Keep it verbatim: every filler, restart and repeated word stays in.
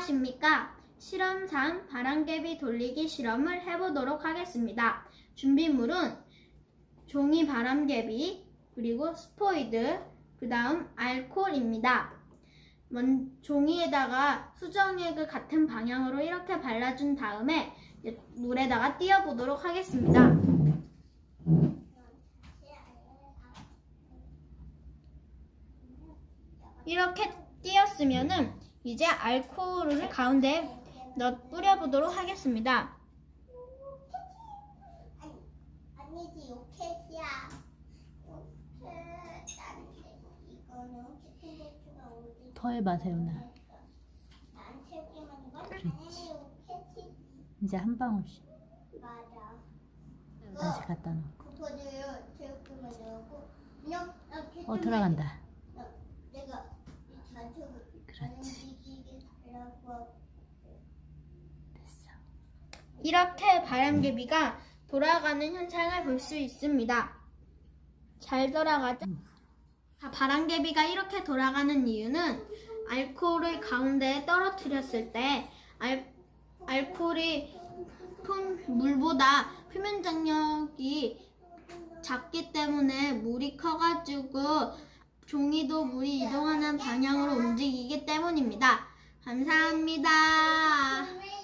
안녕하십니까. 실험삼 바람개비 돌리기 실험을 해보도록 하겠습니다. 준비물은 종이 바람개비, 그리고 스포이드, 그 다음 알코올입니다. 먼, 종이에다가 수정액을 같은 방향으로 이렇게 발라준 다음에 물에다가 띄워보도록 하겠습니다. 이렇게 띄었으면은 이제 알코올을 가운데에 넣어 뿌려보도록 하겠습니다. 아니지, 요켓이야. 요켓. 이거는 요켓가 어디? 더 해봐, 세훈아. 안 채우기만 이건 그렇지. 당연히 요켓이. 이제 한 방울씩 맞아. 다시 갖다 놓고. 그거를 채우기만 넣고 그냥 이렇게 어, 들어간다. 내가 자주 그렇지. 하려고. 됐어. 이렇게 바람개비가 돌아가는 현상을 볼 수 있습니다. 잘 돌아가죠? 자, 바람개비가 이렇게 돌아가는 이유는 알코올을 가운데에 떨어뜨렸을 때 알, 알코올이 품, 물보다 표면 장력이 작기 때문에 물이 커가지고 종이도 물이 이동하는 방향으로 움직이기 때문입니다. 감사합니다.